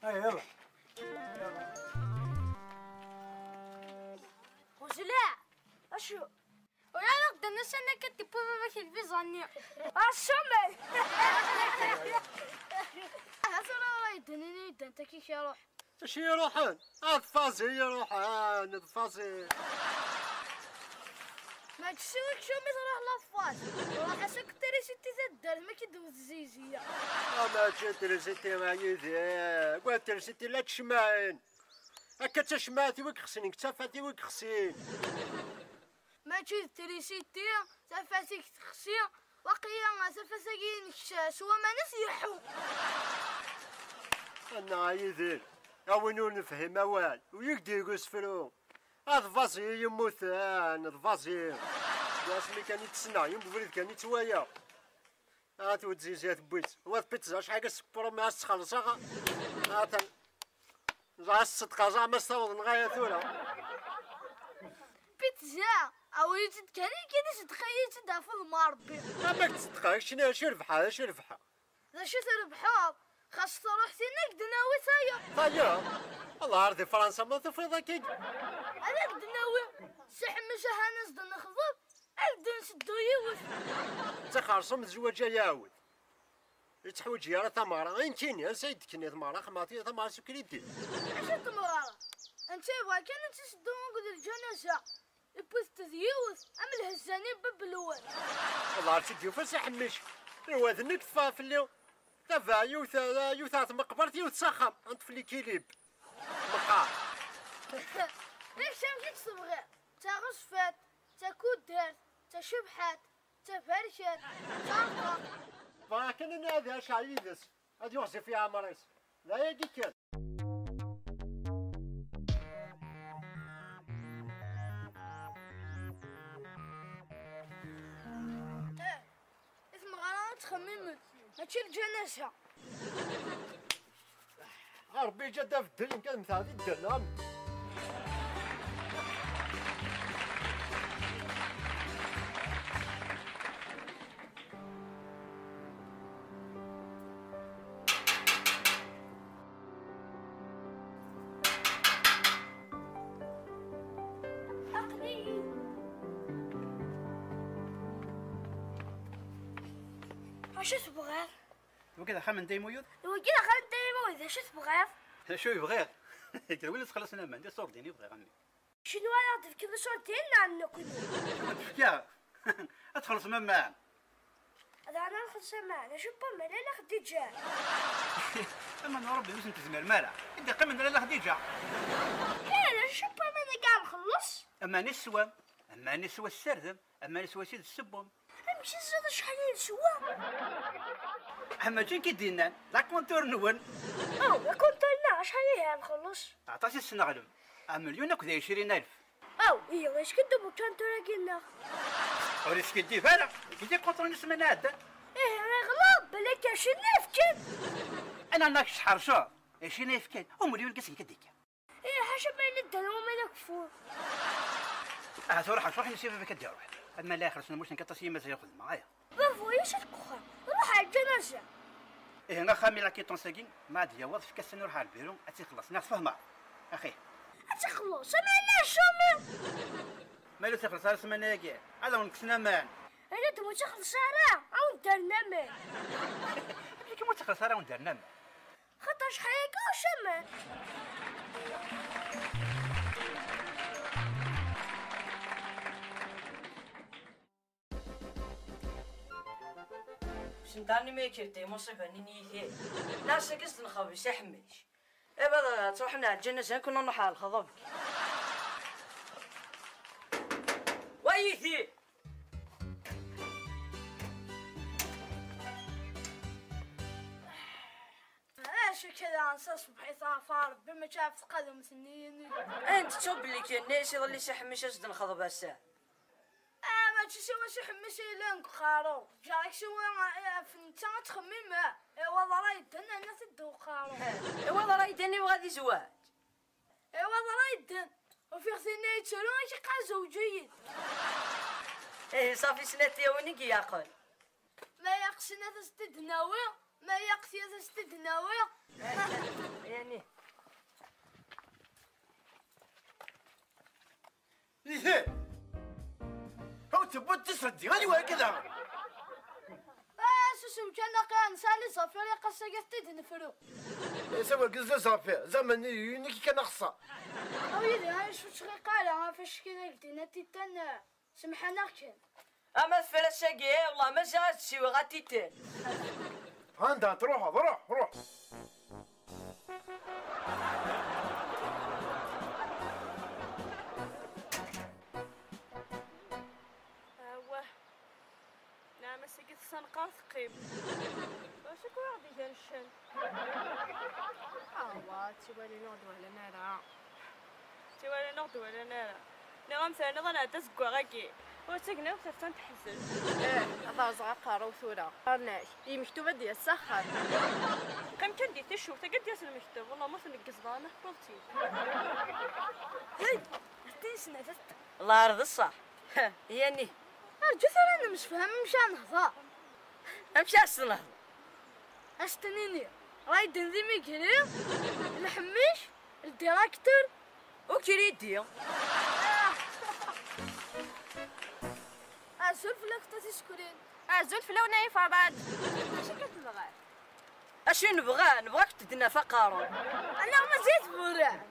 يلا وزلاع اشو ولا نقدر نسنى كتب بابا في زاني الشمال هذا الله يدني انت كيف يروح اش يروحون اطفاسي يروحون اطفاسي ما تسويك شو مثل الاطفال والله حسك تري ستي زدر ما كيدوز الزيزيه ما ترسيتي ما يذي قلت ترسيتي لا تشمعين هكا تشمعتي ويك خصني كتفاتي ويك خصين ما تري ستي تفاتيك تخسي وقيا تفاساكين سوا ما نسيحو انا يذي اوينو نفهم اوال ويقدر يقصفرو اطفاسي يموتان اطفاسي ناس اللي كان يتسنى يمبريد كان يتوايا تودزيزات بويت وات بيتزا شحال السكر ما تخلصها زعما الصدقه زعما استوض نغاية ثورة بيتزا او يزيد كان تتخيل تدافع مع ربي ماك تصدقها شنو ربحها اش ربحها ذا شو تربحها خاص تروح سينك دناوي سايا طيب الله عرضي فرنسا ما تفرض اكيد هذاك دناوي سحمش هانس دنخضب الدن سدو يوث تخرصم الزواج ياود يتحوج يا ثمارة انتيني يا سيدك كني ثمارة خماتي ثمارة سكريتي اش تمرارة انت يبغى كان تسدو نقول الجنازة يبوث تذيوث ام الهزانين ببلوان الله عرفتي ديوفا حمش وذنك تفا في اليوم تفا يوثات مقبرتي وتسخم انت في كيليب مقار ليش مشيت تبغي تا غصفات تا كودرت تا شبحات تا فرشات تا فكان انا هذا شعيدس هذه يغزي فيها مريس لا يجي كان اسم غلط تخمم ماشي الجنازة ربي جدا في الدنيا كان مثل هذه الدنيا اش تبغي؟ وكذا خمن دايمو يود وكذا خلت دايما اذا شو تبغي؟ شو يبغي كذا ولا تخلصنا ما ندير صور ديني يبغي غني شنو انا تفكر صورتين عنك تفكر ادخل ما معنا هذا انا نخلص معنا شو ما لا خديجه اما انا ربي واش نتزمر مالا انت قمن لا خديجه انا شو ما انا قاعد نخلص اما نسوى السردم اما نسوى سيد السبوم امشي زاد شحال نسوى اما جين كيدينا لا كونتور نون او لا كنت شحال نخلص عطاسي السنه غلم مليون وكذا 20,000 او ايه واش كدبو كان تراكينا وريس كدي فانا كدي كونتور نسمع نادا ايه انا غلط بلاك 20,000 كان انا ناك شحال شهر 20,000 كان ومليون كاسين كديك ايه حاجه ما ندير وما نكفور تروح نسيب كدي روح اما لا خرجنا مش نكطسي ما ياخذ معايا برافو ايش تكخر روح على الجنازه ايه انا خامي لا كيطون ساكين ما عاد يا وظف كاس نروح على البيرو اتخلص ناس فهمه اخي اتخلص انا لا شومي مالو تخلص على سمانه كاع هذا ونكسنا مان انا تبغى تخلص راه او درنا مان كيما تخلص راه وندرنا مان خاطر شحال وشمان سنتاني ما كرتي مصيبة نيني ناس كست نخبي سحمش ابدا تروحنا الجنة كنا نحال الخضبك ويثي ايش كذا نصص بحيث عفار بما شاف قدم سنين انت تصب لي كي الناس يظل يسحمش اسد الخضب الساعة ما تسوي سحمش لانك خارو جاك سوى فنتا تخمم والله راه يدنا الناس يدو خارو والله راه يدني وغادي زواج والله راه يدن وفي خصنا يتسالون اش قا زوجين صافي سنتي وينك ياقل ما يقصنا تستدناوي ما يقصي تستدناوي يعني ثاني هو تبغى تصدي غادي وهكذا سوسو كان كان سالي صافي يا قصه قتيت نفرو سوا قزا صافي زعما يونيك كان خصها ويلي هاي شو شغي قال فاش كي قلتي نتي تن سمحنا كان اما الفراشاكي والله ما جات شي وغاتيتين عندها روح نعم سكت سنقار ثقيب واش كون غادي جنشن تيوالي نوض ولا نارا نغم ثاني ظن تزكو غاكي وتقنا وثفتان تحزن هذا زغا قارو ثورة قرناش مكتوبة ديال السخر كم كان دي تشوف تقد ياسر المكتوب والله ما تنقص ضانه قلتي هاي تنسنا الله يرضي الصح يعني ارجو انا مش فاهم مشان نهضر امشي اصلا استنيني راي دنزي ميكري الحميش الديراكتور وكريدي سولف لك تسكرين زول فلو ناي فراد اش كتبغى اش نبغاك تدنا فقارون انا ما زيت براد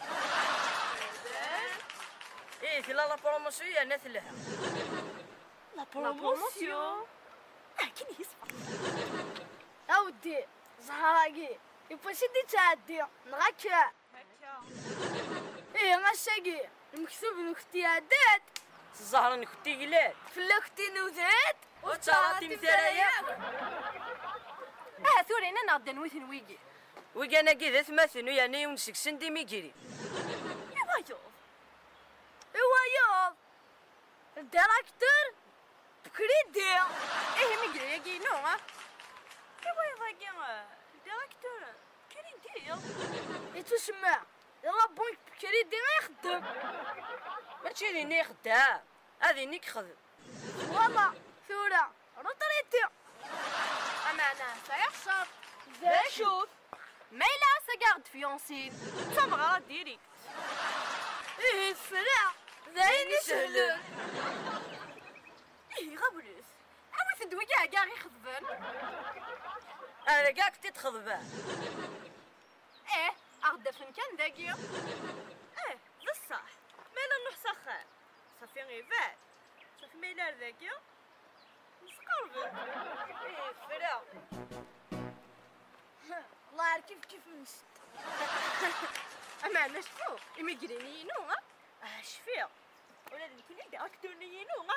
ايه في لا بروموسيون نثلها لا بروموسيون كاين يسمع اودي زهراقي يبغي دي تعدي نغاك هكا ايه غشاقي المكتوب الاختيادات الزهرة نكتي قلات في الاختي نوذات وتعاطي مثالية ثورينا نغدا نوثن ويجي ويجانا كذا ثماثنو يعني ونسك سندي ميجري ايوا الديراكتور بكريدي ميجري يجي نوع يضاقي الديراكتور كريدي يتسمع يلا بونك بكريدي ما يخدم ماشي ليني خدام هذه نيك خدم والله ثورة روطريتي أمانة سيحصل زي شوف ما إلا سقارد فيونسين تمغى ديريكت ايه الفرع زيني سهلون غبرس عاود تدوي كاع يخضبن انا كاع كنت تخضبان أغدا فين كان داقي بصح مالا نروح سخان صافي غيبات صافي مالا داقي نسقربن فرا الله يعرف كيف نشت أمانة شو إميجريني نوع شفيع ولا كل يدي أكتوني نوع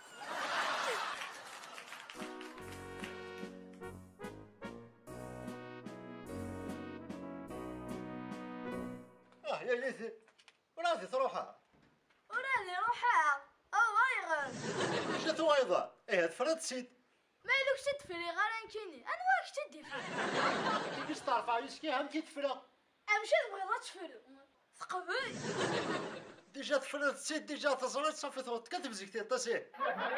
يا ليثي وراسي تروحها وراني روحها وايغر جات وايضا تفرد سيد ما يلوكش تفري غير انكيني انا واش تدي فري كيفاش تعرف عايش كي هم تفرا امشي تبغي تفري ثقبي ديجا تفرد سيد ديجا تصرت صافي توت كتبزيك تيطاسيه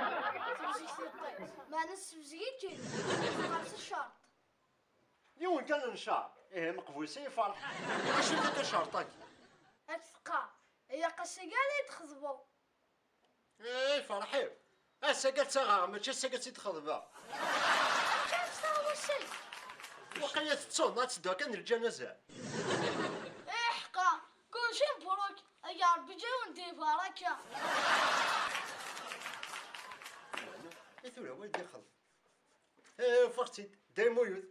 ما نسبزيك خلاص الشرط يوم كان نشار مقبوسي فرح واش انت شرطك اتثقى هي قصه قال يتخزبوا فرحي الساقات صغار ماشي الساقات يتخضبا كان صار شيء وقيت تصون تسدوا كان الجنازه حقا كلشي مبروك يا ربي جاو ندير بركه ثورة ويدي خلف فرتي دايمو يوث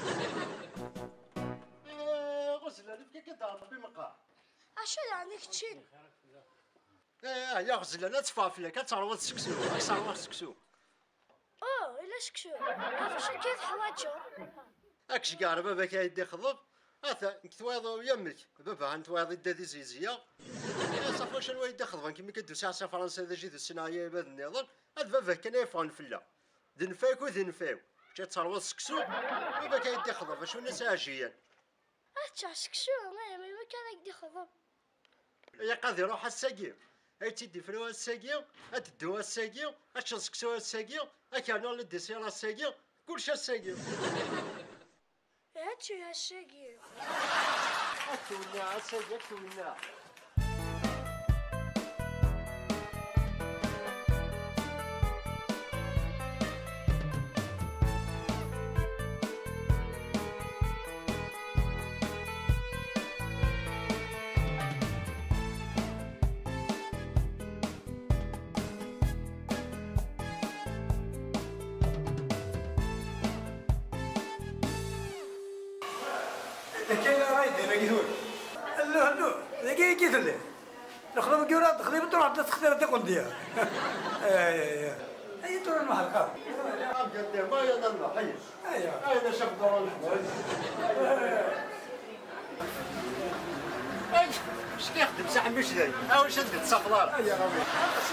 غزلة لفكا كدار بمقا اشو يعني كتشين يا غزلة لا تفافلة كتعرض سكسو كتعرض سكسو الا سكسو فاش كيف حواجو اكش قارب بابا كايدي خضب هذا كتواضو يمك بابا انت واضي دادي زيزيه صافي واش الوالد خضبان كيما كدوس على فرنسا ذا جيد الصناعيه بهذا النظام هذا بابا كان يفون فلا ذنفاك وذنفاو جات تروض سكسو بابا كايدي خضب شنو الناس عاجيان اتشا سكسو ما كان يدي خضب يا قاضي روح الساقيو هاي تدي فروا الساقيو تدوا الساقيو سكسو الساقيو كانوا اللي ديسير الساقيو كلشي الساقيو هاتشو يا الشاقي أكلنا الساقيو أكلنا كاين رايد انا كيقول لا لا ذاك كيف له نخدم كيورا تخدم تروح تختار تقول ديال اي تروح المحرقه قدام ما يضل حي ايوه انا شاف دور الحوايج اش كيخدم ساعه مش داير واش شدت صفلار يا ربي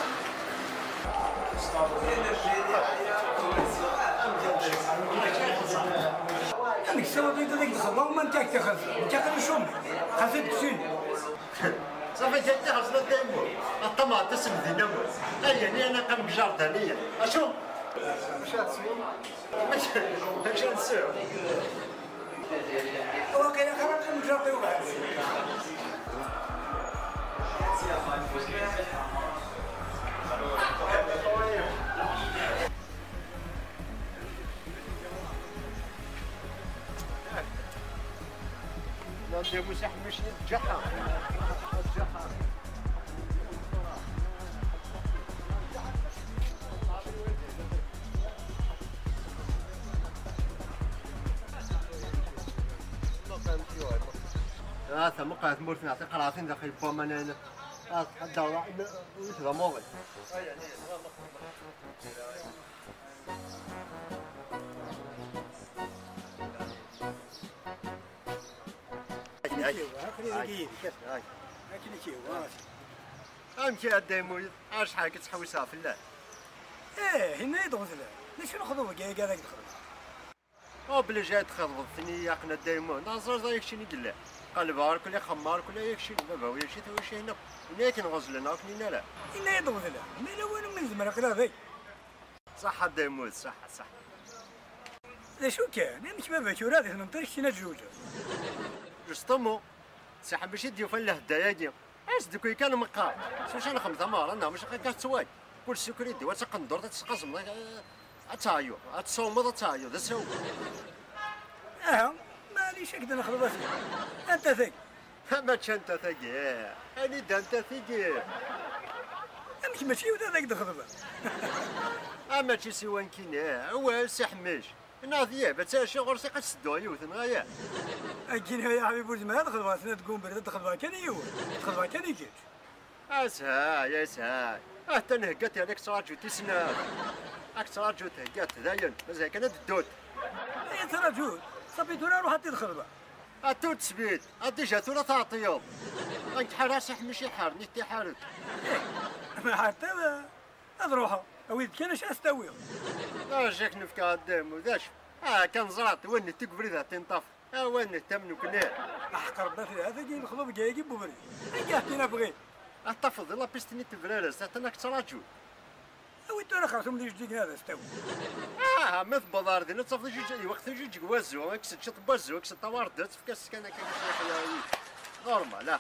انك سوى بيت هذيك الخدمه وما انت تاخذ انت كنشوم خاصك تسين صافي جات خاصنا دايما الطماط اسم دينامو يعني انا قام بجاردانيه اشوف مشات سمين ماشي نسيو واقيلا خرجت من جربي وبعد لا دي مسح مش الجحا ثم قاعد مورث نعطي قراطين داخل بومانين الدورة ويتبع موغل امشي الديمو اش حاجه تحوسها في الله هنا يدغز له ليش ناخذوا كاع هذاك الخدمه او بلا جاي تخرب ثني يقنا الديمو نظر زي شي نقول قال بارك ولا خمار ولا يكشي بابا ولا شي تو شي هنا هنا كنغزل لنا كنينا لا هنا يدغز له ما لا والو من زمان قلا ذي صح الديمو صح شو كان انا مش بابا شو رادي نمطر شي نجوج رستمو صح باش يديو فله الدياجي اش دوك كان مقا شوش انا خمسه مره انا مش كتسواي كل سكري دي وتقندر تسقزم اتايو اتصوم اتايو ذا سو ماليش هكذا نخلص انت ثقيل ما انت ثقيل اني دا انت ثقيل ماشي ودا ذاك الخدمه اما شي سوان كينا هو سحمش ناضيه بتا شغل سي قصدو يوثن غايا اكين يا حبيبي ولد ما الخدمه سنه تقوم برد الخدمه كان يوث الخدمه كان يجي اسها يا سها تنهقت هذاك تراجو تسنا راك تراجو تهقات داين مازال كانت الدود اي تراجو صافي تونا روح عطي الخدمه التوت سبيت ديجا تونا تعطيهم انت حراس ماشي يحارني انت حارد ما حتى اضروحها اويد كان اش استوي جاك نفكا قدام ذاش كان زرعت وين تقبري ذا تنطف وين تمنو كنا احق ربنا في هذا كاين الخضوب جاي يجيب بوبري كاع بغي احتفظ لا بيستني تفرارس حتى تراجو اويد انا خاصهم لي جديد هذا استوي مث بضار دينا تصفي جوج وقت جوج وازو اكسد شط بازو اكسد طواردت في كاس كان كاين شي نورمال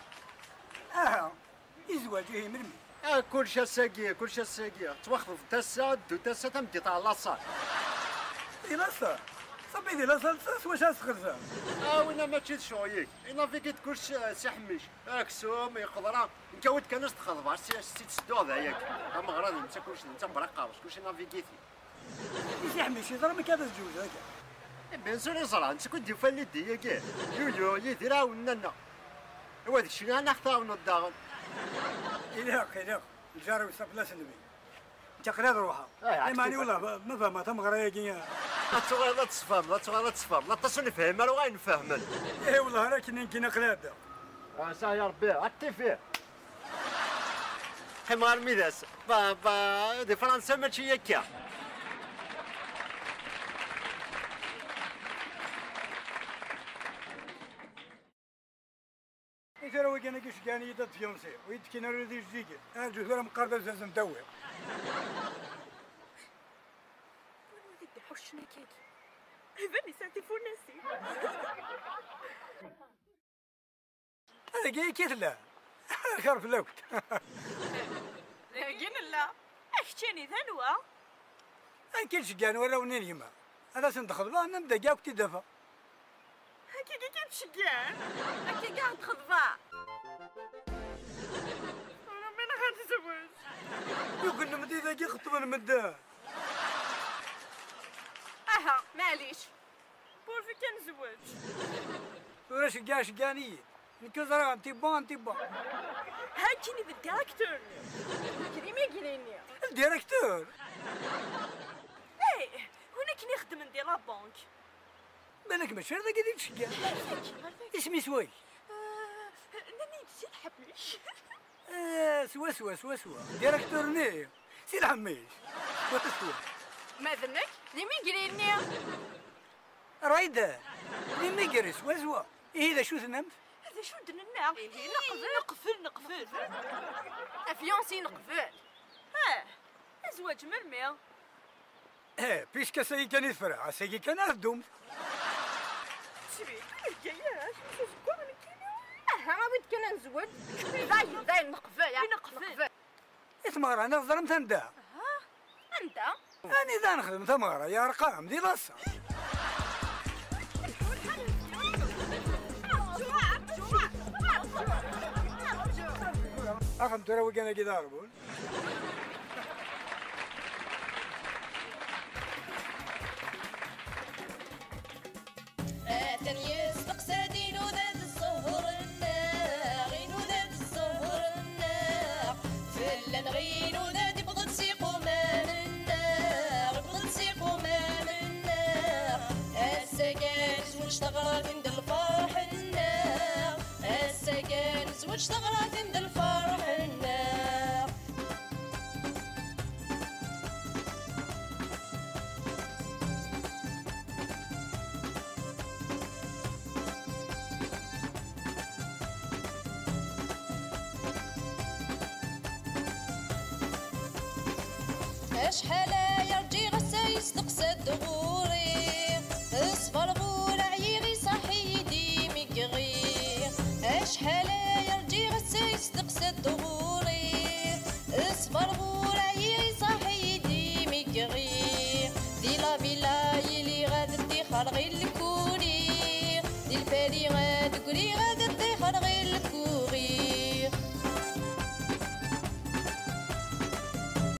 يزواج هي مرمي كل شيء ساقيه كل شيء ساقيه توخذ تسا دو تسا تمدي طال لاصا لاصا صبي دي لاصا واش اسخرزا وين ما تشد شويك انا فيك تكون سحمش اكسوم يقدر انت ود كانش تخضب سي تسدو هذاك اما غران انت كلشي انت مرقاوش كلشي نافيغيتي يحمش يضرب ما كاد الجوج هكا بيان سور يزرع انت كنت ديفالي ديك يو يدير عاوننا هو هذاك الشيء انا نختارو الداغن إلا الجار ويصف لا سنبي انت قريت روحها ماني والله ما فهمها تم غرايا لا تصفهم لا تصوني فهم راه غاين نفهمن اي والله انا كنا قلاده سا يا ربي عطي فيه حمار ميداس با دي فرنسا ماشي هكا ترى وكان كيش كان يدد في يومسي ويتكينا ردي جديد الجزر مقربة زازم دوي ودي حوشنا كيكي هذا ساعتي فوناسي هذا جاي كيف لا خرف الوقت لكن لا احكيني ذنوة كلش كان ولا ونين يما هذا سندخل باه نبدا كاع كنت دفا هكي كيف شقان هكي قاعد خضباء انا من غنتزوج يقول لهم دي ذاك يخطب المدة معليش بورفي كنزوج ولا شقانية نكزر انتي با هاكيني بالديريكتور كريمي قليني الديريكتور ايه هنا كني يخدم ندير لا بانك بالك ماشي هذا قاعد تشقى اسمي سوي ناني نسيت حبلش سوا ديريكتور ني سي الحميش سوا ما ذنك ليمي قليني رايدة ليمي قري سوا ايه ذا شو ثنمت هذا شو دنا نقفل افيونسي نقفل زواج مرمي بيسكا سيكي كان يفرع سيكي كان أخدم شبيك الجياش ها بغيت كان نزوج داير نقفل اسمع انا ظلمت انت انت انا اذا نخدم ثمره يا ارقام دي لصه اخم تروق انا كي ضاربون اشتغلت عند الفرح النار السكن واشتغلت عند الفرح النار اشحال يرجي غسا يستقسى الدغوري اصفر شحال يرجي غسا يستقسى الدغوري اصفر غورايي صاحي يدي ميكغي دي لا بلا يلي غاد دي خرغي